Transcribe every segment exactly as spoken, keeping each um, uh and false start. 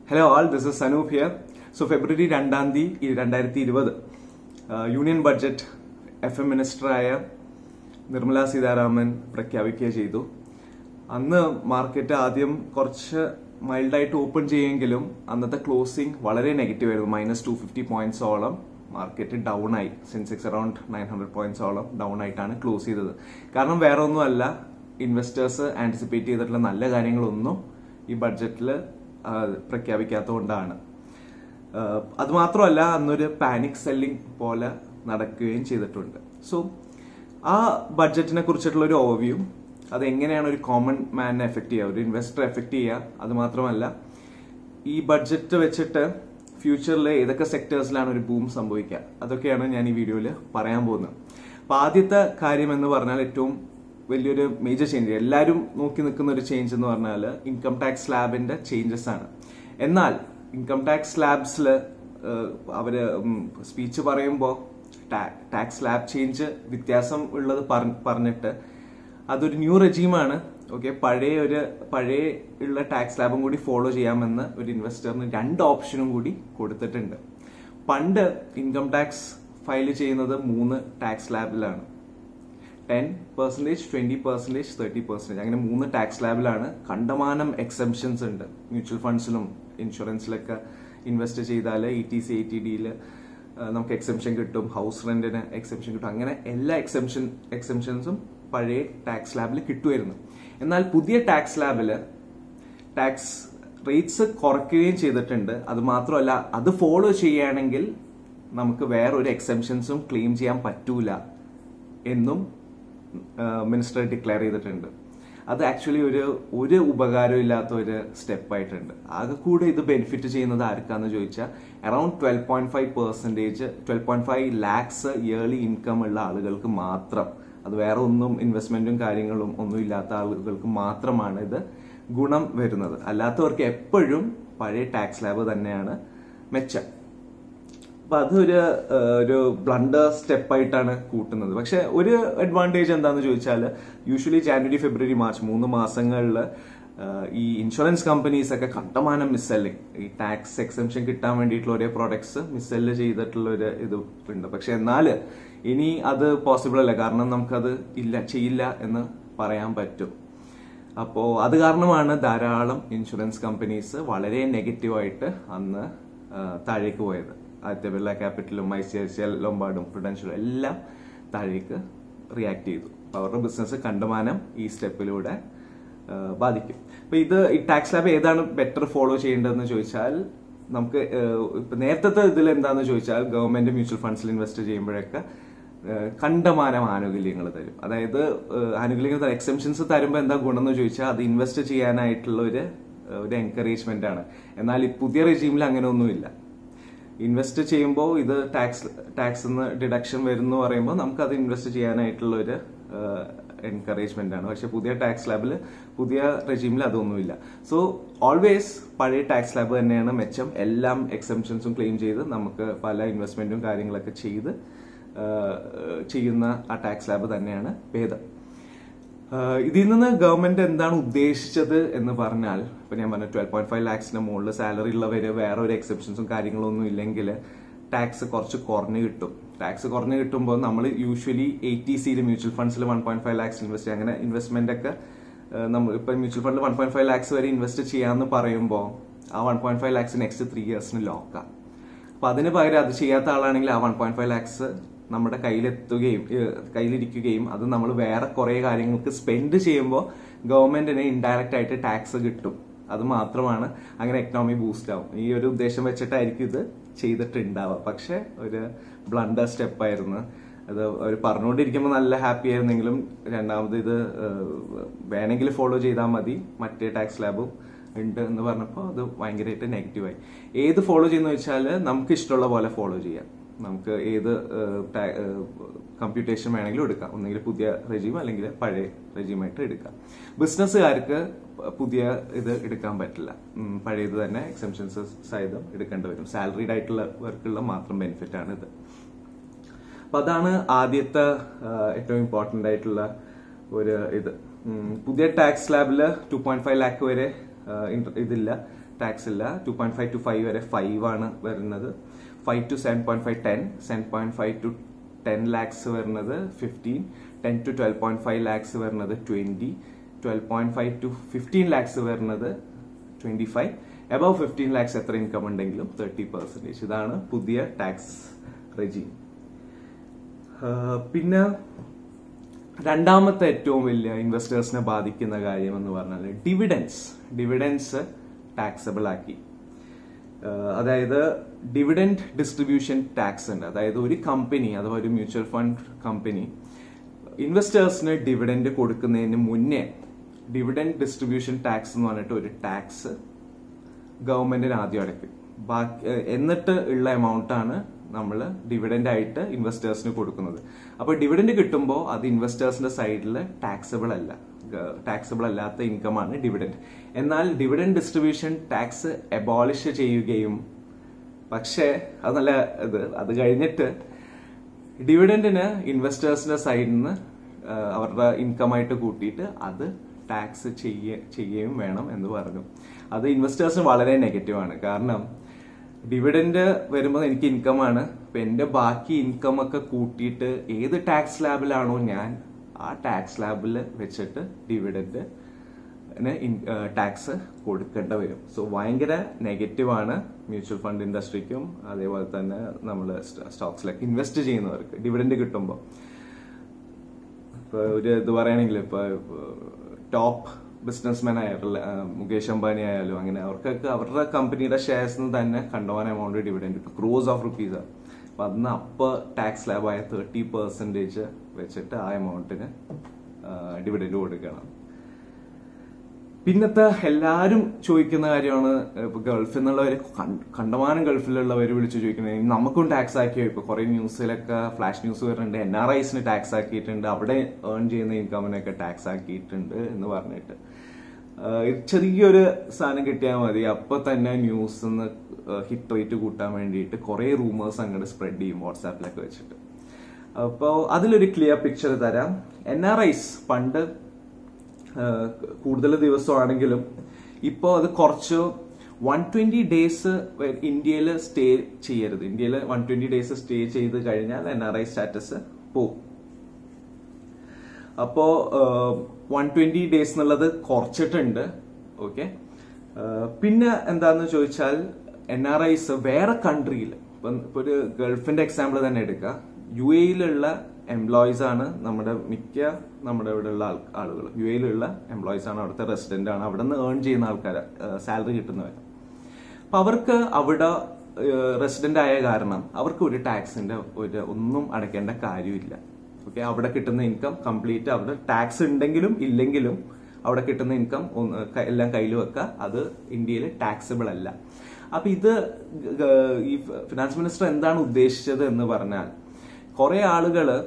Hello all, this is Sanoop here. So February രണ്ടാം തീയതി രണ്ടായിരത്തി ഇരുപത് യൂണിയൻ ബഡ്ജറ്റ് എഫ് എം മിനിസ്റ്ററായ നിർമ്മല സീതാരാമൻ പ്രഖ്യാപിക്കുക ചെയ്തു. അന്ന് മാർക്കറ്റ് ആദ്യം കുറച്ച് മൈൽഡായിട്ട് ഓപ്പൺ ചെയ്യുമെങ്കിലും അന്നത്തെ ക്ലോസിംഗ് വളരെ നെഗറ്റീവ് ആയിരുന്നു. മൈനസ് ടു ഫിഫ്റ്റി പോയിന്റ്സോളം മാർക്കറ്റ് ഡൗൺ ആയി. സെൻസെക്സ് അറൌണ്ട് നയൻ ഹൺഡ്രഡ് പോയിന്റ്സോളം ഡൗൺ ആയിട്ടാണ് ക്ലോസ് ചെയ്തത്. കാരണം വേറെ ഒന്നുമല്ല, ഇൻവെസ്റ്റേഴ്സ് ആന്റിസിപ്പേറ്റ് ചെയ്തിട്ടുള്ള നല്ല കാര്യങ്ങളൊന്നും ഈ ബഡ്ജറ്റിൽ പ്രഖ്യാപിക്കാത്തതുകൊണ്ടാണ്. അതുമാത്രമല്ല, അന്നൊരു പാനിക് സെല്ലിംഗ് പോലെ നടക്കുകയും ചെയ്തിട്ടുണ്ട്. സോ ആ ബഡ്ജറ്റിനെ കുറിച്ചിട്ടുള്ള ഒരു ഓവർവ്യൂ, അത് എങ്ങനെയാണ് ഒരു കോമൺ മാനിനെ എഫക്ട് ചെയ്യുക, ഒരു ഇൻവെസ്റ്റർ എഫക്ട് ചെയ്യുക, അത് മാത്രമല്ല ഈ ബഡ്ജറ്റ് വെച്ചിട്ട് ഫ്യൂച്ചറിൽ ഏതൊക്കെ സെക്ടേഴ്സിലാണ് ഒരു ബൂം സംഭവിക്കുക, അതൊക്കെയാണ് ഞാൻ ഈ വീഡിയോയിൽ പറയാൻ പോകുന്നത്. അപ്പൊ ആദ്യത്തെ കാര്യം എന്ന് പറഞ്ഞാൽ ഏറ്റവും വലിയൊരു മേജർ ചേഞ്ച്, എല്ലാവരും നോക്കി നിൽക്കുന്ന ഒരു ചേഞ്ച് എന്ന് പറഞ്ഞാൽ ഇൻകം ടാക്സ് സ്ലാബിന്റെ ചേഞ്ചസ് ആണ്. എന്നാൽ ഇൻകം ടാക്സ് സ്ലാബ്സിൽ അവര് സ്പീച്ച് പറയുമ്പോൾ ടാക്സ് സ്ലാബ് ചേഞ്ച് വ്യത്യാസം ഉള്ളത് പറഞ്ഞിട്ട് അതൊരു ന്യൂ റെജീമാണ്. ഓക്കെ, പഴയ ഒരു പഴയ ഉള്ള ടാക്സ് സ്ലാബും കൂടി ഫോളോ ചെയ്യാമെന്ന് ഒരു ഇൻവെസ്റ്ററിന് രണ്ട് ഓപ്ഷനും കൂടി കൊടുത്തിട്ടുണ്ട്. പണ്ട് ഇൻകം ടാക്സ് ഫയൽ ചെയ്യുന്നത് മൂന്ന് ടാക്സ് സ്ലാബിലാണ്. Ten percentage, twenty percentage, thirty percentage, അങ്ങനെ മൂന്ന് ടാക്സ് സ്ലാബിലാണ്. കണ്ടമാനം എക്സംഷൻസ് ഉണ്ട്. മ്യൂച്വൽ ഫണ്ട്സിലും ഇൻഷുറൻസിലൊക്കെ ഇൻവെസ്റ്റ് ചെയ്താൽ E T C, I T ഡിയിൽ നമുക്ക് എക്സംഷൻ കിട്ടും, ഹൗസ് റെന്റിന് എക്സംഷൻ കിട്ടും. അങ്ങനെ എല്ലാ എക്സംഷൻ എക്സംഷൻസും പഴയ ടാക്സ് സ്ലാബിൽ കിട്ടുമായിരുന്നു. എന്നാൽ പുതിയ ടാക്സ് സ്ലാബില് ടാക്സ് റേറ്റ്സ് കുറയ്ക്കുകയും ചെയ്തിട്ടുണ്ട്. അത് മാത്രമല്ല, അത് ഫോളോ ചെയ്യുകയാണെങ്കിൽ നമുക്ക് വേറൊരു എക്സംഷൻസും ക്ലെയിം ചെയ്യാൻ പറ്റൂല എന്നും മിനിസ്റ്റർ ഡിക്ലെയർ ചെയ്തിട്ടുണ്ട്. അത് ആക്ച്വലി ഒരു ഒരു ഉപകാരം ഇല്ലാത്ത ഒരു സ്റ്റെപ്പ് ആയിട്ടുണ്ട്. ആകെ കൂടെ ഇത് ബെനിഫിറ്റ് ചെയ്യുന്നത് ആർക്കാന്ന് ചോദിച്ചാൽ around twelve point five percentage twelve point five lakhs yearly income ഉള്ള ആളുകൾക്ക് മാത്രം. അത് വേറെ ഒന്നും ഇൻവെസ്റ്റ്മെന്റും കാര്യങ്ങളും ഒന്നും ഇല്ലാത്ത ആളുകൾക്ക് മാത്രമാണ് ഇത് ഗുണം വരുന്നത്. അല്ലാത്തവർക്ക് എപ്പോഴും പഴയ ടാക്സ് സ്ലാബ് തന്നെയാണ് മെച്ചം. അപ്പൊ അതൊരു ഒരു ബ്ലണ്ടർ സ്റ്റെപ്പായിട്ടാണ് കൂട്ടുന്നത്. പക്ഷെ ഒരു അഡ്വാൻറ്റേജ് എന്താന്ന് ചോദിച്ചാൽ, യൂഷ്വലി ജാനുവരി, ഫെബ്രുവരി, മാർച്ച് മൂന്ന് മാസങ്ങളിൽ ഈ ഇൻഷുറൻസ് കമ്പനീസ് ഒക്കെ കണ്ടമാനം മിസ്സെല്ലിങ്, ഈ ടാക്സ് എക്സംഷൻ കിട്ടാൻ വേണ്ടിയിട്ടുള്ള ഒരേ പ്രോഡക്ട്സ് മിസ്സെല്ല് ചെയ്തിട്ടുള്ള ഒരു ഇത് ഉണ്ട്. പക്ഷെ എന്നാൽ ഇനി അത് പോസിബിൾ അല്ല, കാരണം നമുക്കത് ഇല്ല ചെയ്യില്ല എന്ന് പറയാൻ പറ്റും. അപ്പോ അത് കാരണമാണ് ധാരാളം ഇൻഷുറൻസ് കമ്പനീസ് വളരെ നെഗറ്റീവായിട്ട് അന്ന് താഴേക്ക് പോയത്. ആദ്യത്തെ ബിർള ക്യാപിറ്റലും I C I C L, ലൊംബാർഡും, പ്രുഡൻഷ്യലും എല്ലാം താഴേക്ക് റിയാക്ട് ചെയ്തു. അവരുടെ ബിസിനസ് കണ്ടമാനം ഈ സ്റ്റെപ്പിലൂടെ ബാധിക്കും. അപ്പൊ ഇത് ഈ ടാക്സ് സ്ലാബ് ഏതാണ് ബെറ്റർ ഫോളോ ചെയ്യേണ്ടതെന്ന് ചോദിച്ചാൽ, നമുക്ക് ഇപ്പൊ നേരത്തെ ഇതിൽ എന്താന്ന് ചോദിച്ചാൽ, ഗവൺമെന്റ് മ്യൂച്വൽ ഫണ്ട്സിൽ ഇൻവെസ്റ്റ് ചെയ്യുമ്പോഴൊക്കെ കണ്ടമാനം ആനുകൂല്യങ്ങൾ തരും. അതായത് ആനുകൂല്യങ്ങൾ തരും, എക്സംഷൻസ് തരുമ്പോൾ എന്താ ഗുണം എന്ന് ചോദിച്ചാൽ അത് ഇൻവെസ്റ്റ് ചെയ്യാനായിട്ടുള്ള ഒരു ഒരു എൻകറേജ്മെന്റ് ആണ്. എന്നാൽ ഈ പുതിയ റെജീമിൽ അങ്ങനെ ഒന്നുമില്ല. ഇൻവെസ്റ്റ് ചെയ്യുമ്പോൾ ഇത് ടാക്സ് ടാക്സ് ഡിഡക്ഷൻ വരുന്നു പറയുമ്പോൾ നമുക്ക് അത് ഇൻവെസ്റ്റ് ചെയ്യാനായിട്ടുള്ള ഒരു എൻകറേജ്മെന്റ് ആണ്. പക്ഷെ പുതിയ ടാക്സ് സ്ലാബിൽ, പുതിയ റെജീമിൽ അതൊന്നുമില്ല. സോ ഓൾവേസ് പഴയ ടാക്സ് സ്ലാബ് തന്നെയാണ് മെച്ചം. എല്ലാം എക്സംഷൻസും ക്ലെയിം ചെയ്ത് നമുക്ക് പല ഇൻവെസ്റ്റ്മെന്റും കാര്യങ്ങളൊക്കെ ചെയ്ത് ചെയ്യുന്ന ആ ടാക്സ് സ്ലാബ് തന്നെയാണ് ഭേദം. ഇതിൽ നിന്ന് ഗവൺമെന്റ് എന്താണ് ഉദ്ദേശിച്ചത് എന്ന് പറഞ്ഞാൽ, ഇപ്പൊ ഞാൻ പറഞ്ഞ ട്വൽവ് പോയിന്റ് ഫൈവ് ലാക്സിന് മുകളിൽ സാലറി ഉള്ളവര് വേറെ ഒരു എക്സെപ്ഷൻസും കാര്യങ്ങളൊന്നും ഇല്ലെങ്കിൽ ടാക്സ് കുറച്ച് കുറഞ്ഞു കിട്ടും. ടാക്സ് കുറഞ്ഞു കിട്ടുമ്പോൾ നമ്മൾ യൂഷ്വലി എയ്റ്റി സിയിൽ മ്യൂച്വൽ ഫണ്ട്സിൽ one point five lakhs invest ചെയ്യാം. അങ്ങനെ ഇൻവെസ്റ്റ്മെന്റ് ഒക്കെ നമ്മൾ ഇപ്പൊ മ്യൂച്വൽ ഫണ്ടിൽ വൺ പോയിന്റ് ഫൈവ് ലാക്സ് വരെ ഇൻവെസ്റ്റ് ചെയ്യാന്ന് പറയുമ്പോൾ ആ one point five lakhs next three ഇയേഴ്സിന് ലോക്കാം. അപ്പൊ അതിന് പകരം അത് ചെയ്യാത്ത ആളാണെങ്കിൽ ആ വൺ പോയിന്റ് ഫൈവ് ലാക്സ് നമ്മുടെ കയ്യിലെത്തുകയും കയ്യിലിരിക്കുകയും അത് നമ്മൾ വേറെ കുറെ കാര്യങ്ങൾക്ക് സ്പെൻഡ് ചെയ്യുമ്പോൾ ഗവൺമെന്റിന് ഇൻഡയറക്റ്റ് ആയിട്ട് ടാക്സ് കിട്ടും. അത് മാത്രമാണ്, അങ്ങനെ എക്കണോമി ബൂസ്റ്റ് ആവും. ഈ ഒരു ഉദ്ദേശം വെച്ചിട്ടായിരിക്കും ഇത് ചെയ്തിട്ടുണ്ടാവുക. പക്ഷെ ഒരു ബ്ലണ്ടർ സ്റ്റെപ്പായിരുന്നു അത്. അവർ പറഞ്ഞുകൊണ്ടിരിക്കുമ്പോൾ നല്ല ഹാപ്പി ആയിരുന്നെങ്കിലും രണ്ടാമത് ഇത് വേണമെങ്കിൽ ഫോളോ ചെയ്താൽ മതി, മറ്റേ ടാക്സ് സ്ലാബും ഉണ്ട് എന്ന് പറഞ്ഞപ്പോൾ അത് ഭയങ്കരമായിട്ട് നെഗറ്റീവായി. ഏത് ഫോളോ ചെയ്യുന്ന വെച്ചാൽ നമുക്ക് ഇഷ്ടമുള്ള പോലെ ഫോളോ ചെയ്യാം. നമുക്ക് ഏത് കമ്പ്യൂട്ടേഷൻ വേണമെങ്കിലും എടുക്കാം. ഒന്നെങ്കിൽ പുതിയ റെജീം അല്ലെങ്കിൽ പഴയ റെജീമായിട്ട് എടുക്കാം. ബിസിനസ്സുകാർക്ക് പുതിയ ഇത് എടുക്കാൻ പറ്റില്ല, പഴയത് തന്നെ എക്സംഷൻസ് സഹിതം എടുക്കേണ്ടി വരും. സാലറീഡ് ആയിട്ടുള്ളവർക്കുള്ള മാത്രം ബെനിഫിറ്റ് ആണ് ഇത്. അപ്പൊ അതാണ് ആദ്യത്തെ ഏറ്റവും ഇമ്പോർട്ടന്റ് ആയിട്ടുള്ള ഒരു ഇത്. പുതിയ ടാക്സ് സ്ലാബില് ടു പോയിന്റ് ഫൈവ് ലാക്ക് വരെ ഇതില്ല. ടാക്സ് ഇല്ല. Two point five to five വരെ ഫൈവ് ആണ് വരുന്നത്. Five to seven point five ten, seven point five to ten lakhs വരുന്നത് fifteen, ten to twelve point five lakhs വരുന്നത് twenty, twelve point five to fifteen lakhs വരുന്നത് twenty five, above fifteen lakhs എത്ര income ഉണ്ടെങ്കിലും thirty percentage. ഇതാണ് പുതിയ tax regime. പിന്നെ രണ്ടാമത്തെ ഏറ്റവും വലിയ ഇൻവെസ്റ്റേഴ്സിനെ ബാധിക്കുന്ന കാര്യം എന്ന് പറഞ്ഞാൽ ഡിവിഡൻസ്. ഡിവിഡൻസ് ടാക്സബിൾ ആക്കി. അതായത് ഡിവിഡൻഡ് ഡിസ്ട്രിബ്യൂഷൻ ടാക്സ് ഉണ്ട്. അതായത് ഒരു കമ്പനി അഥവാ ഒരു മ്യൂച്വൽ ഫണ്ട് കമ്പനി ഇൻവെസ്റ്റേഴ്സിന് ഡിവിഡൻഡ് കൊടുക്കുന്നതിന് മുന്നേ ഡിവിഡൻഡ് ഡിസ്ട്രിബ്യൂഷൻ ടാക്സ് എന്ന് പറഞ്ഞിട്ട് ഒരു ടാക്സ് ഗവൺമെന്റിന് ആദ്യം അടയ്ക്കും. ബാക്കി എന്നിട്ട് ഉള്ള എമൗണ്ട് ആണ് നമ്മൾ ഡിവിഡൻഡ് ആയിട്ട് ഇൻവെസ്റ്റേഴ്സിന് കൊടുക്കുന്നത്. അപ്പൊ ഡിവിഡൻഡ് കിട്ടുമ്പോൾ അത് ഇൻവെസ്റ്റേഴ്സിന്റെ സൈഡിൽ ടാക്സബിൾ അല്ല, ടാക്സബിൾ അല്ലാത്ത ഇൻകം ആണ് ഡിവിഡൻഡ്. എന്നാൽ ഡിവിഡൻഡ് ഡിസ്ട്രിബ്യൂഷൻ ടാക്സ് എബോളിഷ് ചെയ്യുകയും, പക്ഷേ അത് നല്ല ഇത് അത് കഴിഞ്ഞിട്ട് ഡിവിഡൻഡിന് ഇൻവെസ്റ്റേഴ്സിന്റെ സൈഡിൽ നിന്ന് അവരുടെ ഇൻകം ആയിട്ട് കൂട്ടിയിട്ട് അത് ടാക്സ് ചെയ്യുകയും വേണം എന്ന് പറഞ്ഞു. അത് ഇൻവെസ്റ്റേഴ്സിന് വളരെ നെഗറ്റീവാണ്. കാരണം ഡിവിഡൻഡ് വരുമ്പോൾ എനിക്ക് ഇൻകം ആണ്, അപ്പൊ എന്റെ ബാക്കി ഇൻകം ഒക്കെ കൂട്ടിയിട്ട് ഏത് ടാക്സ് സ്ലാബിലാണോ ഞാൻ ആ ടാക്സ് സ്ലാബിൽ വെച്ചിട്ട് ഡിവിഡൻഡ് ടാക്സ് കൊടുക്കേണ്ട വരും. സോ ഭയങ്കര നെഗറ്റീവാണ് മ്യൂച്വൽ ഫണ്ട് ഇൻഡസ്ട്രിക്കും അതേപോലെ തന്നെ നമ്മൾ സ്റ്റോക്സിലൊക്കെ ഇൻവെസ്റ്റ് ചെയ്യുന്നവർക്ക് ഡിവിഡൻഡ് കിട്ടുമ്പോൾ. ഇപ്പൊ ഒരു ഇത് പറയുകയാണെങ്കിൽ ഇപ്പൊ ടോപ്പ് ബിസിനസ്മാൻ ആയിട്ടുള്ള മുകേഷ് അംബാനി ആയാലും അങ്ങനെ അവർക്കൊക്കെ അവരുടെ കമ്പനിയുടെ ഷെയർസിന് തന്നെ കണ്ടവാൻ എമൗണ്ട് ഡിവിഡൻഡ് കിട്ടും, ക്രോസ് ഓഫ് റുപ്പീസ്. അപ്പൊ അതിന് അപ്പർ ടാക്സ് സ്ലാബായ തേർട്ടി പെർസെന്റേജ് വെച്ചിട്ട് ആ എമൗണ്ടിന് ഡിവിഡൻഡ് കൊടുക്കണം. പിന്നത്തെ എല്ലാരും ചോദിക്കുന്ന കാര്യമാണ്, ഇപ്പൊ ഗൾഫിൽ നിന്നുള്ളവര് കണ്ടമാനം ഗൾഫിലുള്ളവർ വിളിച്ചു ചോദിക്കുന്നത് നമുക്കും ടാക്സ് ആക്കിയോ. ഇപ്പൊ കുറെ ന്യൂസിലൊക്കെ ഫ്ലാഷ് ന്യൂസ് വരുന്നുണ്ട്, എൻ ആർ ഐസിന് ടാക്സ് ആക്കിയിട്ടുണ്ട്, അവിടെ ഏൺ ചെയ്യുന്ന ഇൻകമിനൊക്കെ ടാക്സ് ആക്കിയിട്ടുണ്ട് എന്ന് പറഞ്ഞിട്ട്. ചെറിയൊരു സാധനം കിട്ടിയാൽ മതി അപ്പൊ തന്നെ ന്യൂസ് ഹിറ്റ് റേറ്റ് കൂട്ടാൻ വേണ്ടിയിട്ട് കുറെ റൂമേഴ്സ് അങ്ങോട്ട് സ്പ്രെഡ് ചെയ്യും വാട്സാപ്പിലൊക്കെ വെച്ചിട്ട്. അപ്പോ അതിലൊരു ക്ലിയർ പിക്ചർ തരാം. എൻ ആർ ഐസ് പണ്ട് കൂടുതൽ ദിവസമാണെങ്കിലും ഇപ്പോൾ അത് കുറച്ച് വൺ ട്വന്റി ഡേയ്സ് ഇന്ത്യയിൽ സ്റ്റേ ചെയ്യരുത്. ഇന്ത്യയിൽ വൺ ട്വന്റി ഡേയ്സ് സ്റ്റേ ചെയ്ത് കഴിഞ്ഞാൽ എൻ ആർ ഐ സ്റ്റാറ്റസ് പോകും. അപ്പോ വൺ ട്വന്റി ഡേയ്സ് എന്നുള്ളത് കുറച്ചിട്ടുണ്ട്. ഓക്കെ, പിന്നെ എന്താന്ന് ചോദിച്ചാൽ എൻ ആർ ഐസ് വേറെ കൺട്രിയിൽ, ഇപ്പൊ ഒരു ഗൾഫിന്റെ എക്സാമ്പിൾ തന്നെ എടുക്കുക, യു എയിലുള്ള എംപ്ലോയീസ് ആണ് നമ്മുടെ മിക്ക നമ്മുടെ ഇവിടെ ഉള്ള ആളുകൾ. യു എയിലുള്ള എംപ്ലോയീസ് ആണ്, അവിടുത്തെ റെസിഡന്റ് ആണ്, അവിടെ നിന്ന് ഏൺ ചെയ്യുന്ന ആൾക്കാർ, സാലറി കിട്ടുന്നവർ. അപ്പൊ അവർക്ക് അവിടെ റെസിഡന്റ് ആയ കാരണം അവർക്ക് ഒരു ടാക്സിന്റെ ഒരു ഒന്നും അടയ്ക്കേണ്ട കാര്യമില്ല. ഓക്കെ, അവിടെ കിട്ടുന്ന ഇൻകം കംപ്ലീറ്റ് അവിടെ ടാക്സ് ഉണ്ടെങ്കിലും ഇല്ലെങ്കിലും അവിടെ കിട്ടുന്ന ഇൻകം എല്ലാം കയ്യിൽ വെക്കുക, അത് ഇന്ത്യയിൽ ടാക്സബിൾ അല്ല. അപ്പൊ ഇത് ഈ ഫിനാൻസ് മിനിസ്റ്റർ എന്താണ് ഉദ്ദേശിച്ചത് എന്ന് പറഞ്ഞാൽ, കുറെ ആളുകള്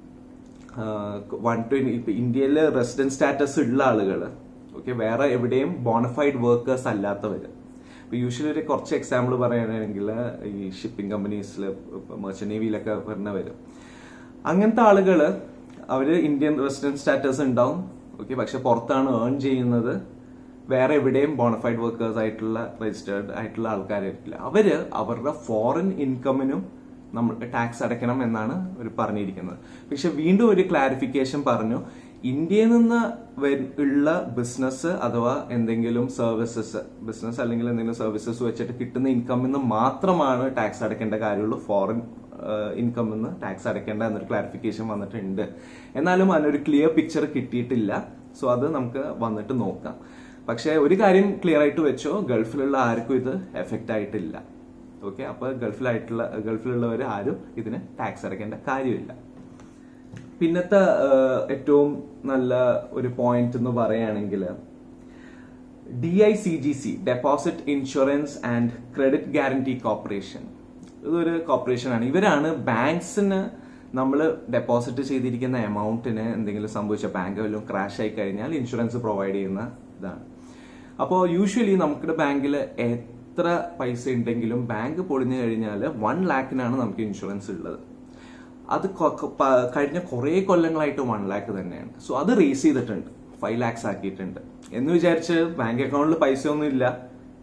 വൺ ട്വന്റി ഇപ്പൊ ഇന്ത്യയിലെ റെസിഡന്റ് സ്റ്റാറ്റസ് ഉള്ള ആളുകള്, ഓക്കെ, വേറെ എവിടെയും ബോണഫൈഡ് വർക്കേഴ്സ് അല്ലാത്തവര്. ഇപ്പൊ യൂഷ്വലി ഒരു കുറച്ച് എക്സാമ്പിൾ പറയുകയാണെങ്കിൽ ഈ ഷിപ്പിംഗ് കമ്പനീസിൽ മെർച്ചന്റ് നേവിയിലൊക്കെ വരുന്നവര്, അങ്ങനത്തെ ആളുകള് അവര് ഇന്ത്യൻ റെസിഡന്റ് സ്റ്റാറ്റസ് ഉണ്ടാവും, ഓക്കെ, പക്ഷെ പുറത്താണ് ഏൺ ചെയ്യുന്നത്, വേറെ എവിടെയും ബോണഫൈഡ് വർക്കേഴ്സ് ആയിട്ടുള്ള രജിസ്റ്റേർഡ് ആയിട്ടുള്ള ആൾക്കാരായിരിക്കില്ല. അവര് അവരുടെ ഫോറിൻ ഇൻകമിനും നമ്മൾ ടാക്സ് അടയ്ക്കണം എന്നാണ് അവർ പറഞ്ഞിരിക്കുന്നത്. പക്ഷെ വീണ്ടും ഒരു ക്ലാരിഫിക്കേഷൻ പറഞ്ഞു, ഇന്ത്യയിൽ നിന്ന് ഉള്ള ബിസിനസ് അഥവാ എന്തെങ്കിലും സർവീസസ് ബിസിനസ് അല്ലെങ്കിൽ എന്തെങ്കിലും സർവീസസ് വെച്ചിട്ട് കിട്ടുന്ന ഇൻകമിൽ നിന്ന് മാത്രമാണ് ടാക്സ് അടയ്ക്കേണ്ട കാര്യമുള്ളൂ, ഫോറിൻ ഇൻകമിൽ നിന്ന് ടാക്സ് അടയ്ക്കേണ്ട എന്നൊരു ക്ലാരിഫിക്കേഷൻ വന്നിട്ടുണ്ട്. എന്നാലും അതിനൊരു ക്ലിയർ പിക്ചർ കിട്ടിയിട്ടില്ല. സോ അത് നമുക്ക് വന്നിട്ട് നോക്കാം. പക്ഷെ ഒരു കാര്യം ക്ലിയർ ആയിട്ട് വെച്ചോ, ഗൾഫിലുള്ള ആർക്കും ഇത് എഫക്റ്റ് ആയിട്ടില്ല. ഓക്കെ, അപ്പൊ ഗൾഫിലായിട്ടുള്ള ഗൾഫിലുള്ളവർ ആരും ഇതിന് ടാക്സ് അടയ്ക്കേണ്ട കാര്യമില്ല. പിന്നത്തെ ഏറ്റവും നല്ല ഒരു പോയിന്റ് എന്ന് പറയുകയാണെങ്കിൽ D I C G C, deposit insurance and credit guarantee corporation. ഇതൊരു കോർപ്പറേഷൻ ആണ്. ഇവരാണ് ബാങ്ക്സിന് നമ്മൾ ഡെപ്പോസിറ്റ് ചെയ്തിരിക്കുന്ന എമൗണ്ടിന് എന്തെങ്കിലും സംഭവിച്ച ബാങ്ക് വല്ലതും ക്രാഷ് ആയി കഴിഞ്ഞാൽ ഇൻഷുറൻസ് പ്രൊവൈഡ് ചെയ്യുന്ന ഇതാണ്. അപ്പോൾ യൂഷ്വലി നമ്മുടെ ബാങ്കിൽ എത്ര പൈസ ഉണ്ടെങ്കിലും ബാങ്ക് പൊളിഞ്ഞു കഴിഞ്ഞാൽ വൺ ലാഖിനാണ് നമുക്ക് ഇൻഷുറൻസ് ഉള്ളത്. അത് കഴിഞ്ഞ കുറെ കൊല്ലങ്ങളായിട്ട് വൺ ലാഖ് തന്നെയാണ്. സോ അത് റേസ് ചെയ്തിട്ടുണ്ട്, ഫൈവ് ലാക്സ് ആക്കിയിട്ടുണ്ട്. എന്ന് വിചാരിച്ച് ബാങ്ക് അക്കൗണ്ടിൽ പൈസ ഒന്നും ഇല്ല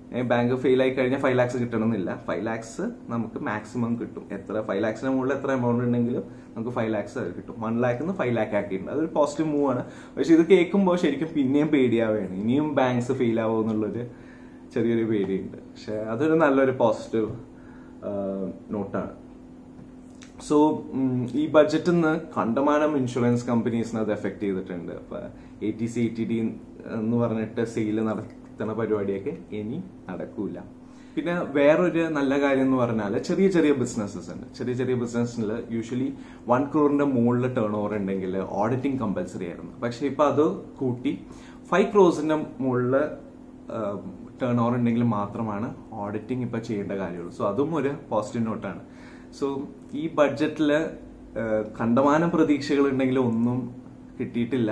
ബാങ്ക് ഫെയിൽ ആയി കഴിഞ്ഞാൽ ഫൈവ് ലാക്സ് കിട്ടണമെന്നില്ല. ഫൈവ് ലാക്സ് നമുക്ക് മാക്സിമം കിട്ടും. എത്ര ഫൈവ് ലാക്സിന് മുകളിൽ എത്ര എമൗണ്ട് ഉണ്ടെങ്കിലും നമുക്ക് ഫൈവ് ലാക്സ് കിട്ടും. വൺ ലാക്ക് നിന്ന് ഫൈവ് ലാക്ക് ആക്കിയിട്ടുണ്ട്. അതൊരു പോസിറ്റീവ് മൂവ് ആണ്. പക്ഷെ ഇത് കേൾക്കുമ്പോൾ ശരിക്കും പിന്നെയും പേടിയാവുകയാണ്. ഇനിയും ബാങ്ക്സ് ഫെയിൽ ആവുമോ എന്നുള്ളൊരു ചെറിയൊരു പേടിയുണ്ട്. പക്ഷെ അതൊരു നല്ലൊരു പോസിറ്റീവ് നോട്ടാണ്. സോ ഈ ബഡ്ജറ്റിൽ നിന്ന് കണ്ടമാനം ഇൻഷുറൻസ് കമ്പനീസിനെ അത് എഫക്ട് ചെയ്തിട്ടുണ്ട്. അപ്പൊ A T C A T D എന്ന് പറഞ്ഞിട്ട് സെയിൽ നടത്തുന്ന പരിപാടിയൊക്കെ ഇനി നടക്കൂല. പിന്നെ വേറൊരു നല്ല കാര്യം എന്ന് പറഞ്ഞാൽ ചെറിയ ചെറിയ ബിസിനസ്സസ് ഉണ്ട്. ചെറിയ ചെറിയ ബിസിനസ്സിൽ യൂഷ്വലി വൺ ക്രോറിന്റെ മുകളിൽ ടേൺ ഓവർ ഉണ്ടെങ്കിൽ ഓഡിറ്റിംഗ് കമ്പൽസറി ആയിരുന്നു. പക്ഷെ ഇപ്പൊ അത് കൂട്ടി ഫൈവ് ക്രോസിന്റെ മുകളിൽ ടേൺ ഓവർ ഉണ്ടെങ്കിൽ മാത്രമാണ് ഓഡിറ്റിംഗ് ഇപ്പൊ ചെയ്യേണ്ട കാര്യമുള്ളൂ. സോ അതും ഒരു പോസിറ്റീവ് നോട്ടാണ്. സോ ഈ ബഡ്ജറ്റില് കണ്ടമാനം പ്രതീക്ഷകൾ ഉണ്ടെങ്കിലും ഒന്നും കിട്ടിയിട്ടില്ല.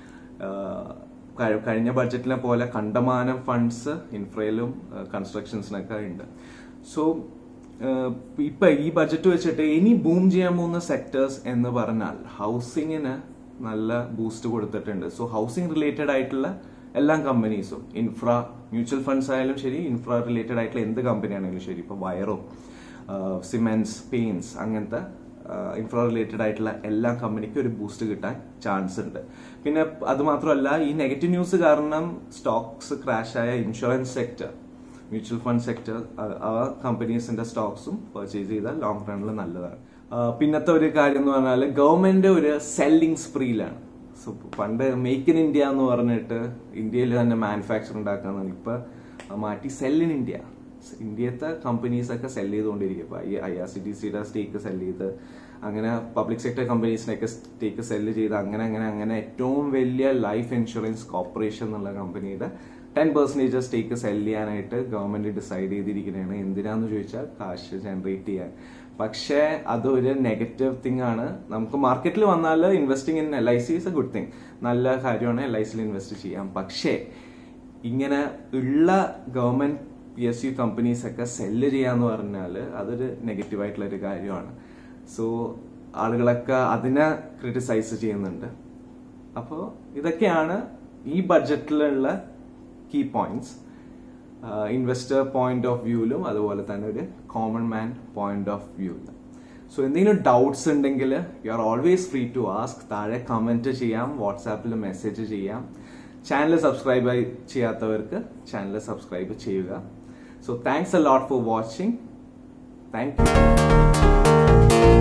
കഴിഞ്ഞ ബഡ്ജറ്റിനെ പോലെ കണ്ടമാനം ഫണ്ട്സ് ഇൻഫ്രയിലും കൺസ്ട്രക്ഷൻസിനൊക്കെ ഉണ്ട്. സോ ഇപ്പൊ ഈ ബഡ്ജറ്റ് വെച്ചിട്ട് ഇനി ബൂം ചെയ്യാൻ പോകുന്ന സെക്ടേഴ്സ് എന്ന് പറഞ്ഞാൽ ഹൗസിങ്ങിന് നല്ല ബൂസ്റ്റ് കൊടുത്തിട്ടുണ്ട്. സോ ഹൗസിംഗ് റിലേറ്റഡ് ആയിട്ടുള്ള എല്ലാ കമ്പനീസും, ഇൻഫ്ര മ്യൂച്വൽ ഫണ്ട്സ് ആയാലും ശരി, ഇൻഫ്ര റിലേറ്റഡ് ആയിട്ടുള്ള എന്ത് കമ്പനിയാണെങ്കിലും ശരി, ഇപ്പൊ വയറോ സിമെന്റ്സ് പെയിന്റ്സ് അങ്ങനത്തെ ഇൻഫ്ര റിലേറ്റഡ് ആയിട്ടുള്ള എല്ലാ കമ്പനിക്കും ഒരു ബൂസ്റ്റ് കിട്ടാൻ ചാൻസ് ഉണ്ട്. പിന്നെ അത് മാത്രമല്ല, ഈ നെഗറ്റീവ് ന്യൂസ് കാരണം സ്റ്റോക്സ് ക്രാഷ് ആയ insurance sector, mutual fund sector, ആ കമ്പനീസിന്റെ സ്റ്റോക്സും പർച്ചേസ് ചെയ്താൽ ലോങ് റണ്ണിൽ നല്ലതാണ്. പിന്നത്തെ ഒരു കാര്യം എന്ന് പറഞ്ഞാൽ ഗവൺമെന്റ് ഒരു സെല്ലിംഗ് സ്പ്രീലാണ്. സോ പണ്ട് മേക്ക് ഇൻ ഇന്ത്യ എന്ന് പറഞ്ഞിട്ട് ഇന്ത്യയിൽ തന്നെ മാനുഫാക്ചർ ഉണ്ടാക്കാന്നാണ്. ഇപ്പൊ മാറ്റി സെൽ ഇൻ ഇന്ത്യ, ഇന്ത്യത്തെ കമ്പനീസ് ഒക്കെ സെല് ചെയ്തുകൊണ്ടിരിക്കും. ഇപ്പൊ ഈ ഐ ആർ സി ടി സിയുടെ സ്റ്റേക്ക് സെല് ചെയ്ത്, അങ്ങനെ പബ്ലിക് സെക്ടർ കമ്പനീസിനൊക്കെ സ്റ്റേക്ക് സെല് ചെയ്ത്, അങ്ങനെ അങ്ങനെ അങ്ങനെ ഏറ്റവും വലിയ ലൈഫ് ഇൻഷുറൻസ് കോർപ്പറേഷൻ എന്നുള്ള കമ്പനിയുടെ ടെൻ പെർസെന്റേജ് സ്റ്റേക്ക് സെല് ചെയ്യാനായിട്ട് ഗവൺമെന്റ് ഡിസൈഡ് ചെയ്തിരിക്കുന്നതാണ്. എന്തിനാന്ന് ചോദിച്ചാൽ കാശ് ജനറേറ്റ് ചെയ്യാൻ. പക്ഷേ അതൊരു നെഗറ്റീവ് തിങ് ആണ്. നമുക്ക് മാർക്കറ്റിൽ വന്നാൽ investing in L I C is a good thing, നല്ല കാര്യമാണ് എൽ ഐ സിയിൽ ഇൻവെസ്റ്റ് ചെയ്യാം. പക്ഷേ ഇങ്ങനെ ഉള്ള government P S U companies ഒക്കെ സെല്ല് ചെയ്യാന്ന് പറഞ്ഞാൽ അതൊരു നെഗറ്റീവ് ആയിട്ടുള്ള ഒരു കാര്യമാണ്. സോ ആളുകളൊക്കെ അതിനെ ക്രിട്ടിസൈസ് ചെയ്യുന്നുണ്ട്. അപ്പോൾ ഇതൊക്കെയാണ് ഈ ബഡ്ജറ്റിലുള്ള key points, investor point of വ്യൂവിലും അതുപോലെ തന്നെ ഒരു കോമൺ മാൻ പോയിന്റ് ഓഫ് വ്യൂവിലും. സോ എന്തെങ്കിലും ഡൗട്ട്സ് ഉണ്ടെങ്കിൽ you are always free to ask. താഴെ കമന്റ് ചെയ്യാം, വാട്സാപ്പിൽ മെസ്സേജ് ചെയ്യാം. ചാനൽ സബ്സ്ക്രൈബ് ചെയ്യാത്തവർക്ക് ചാനൽ സബ്സ്ക്രൈബ് ചെയ്യുക. So thanks a lot for watching. Thank you.